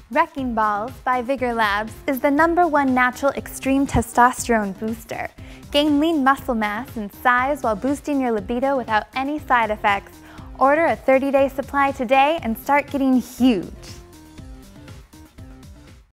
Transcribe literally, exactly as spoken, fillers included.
Wrecking Balls by Vigor Labs is the number one natural extreme testosterone booster. Gain lean muscle mass and size while boosting your libido without any side effects. Order a thirty day supply today and start getting huge.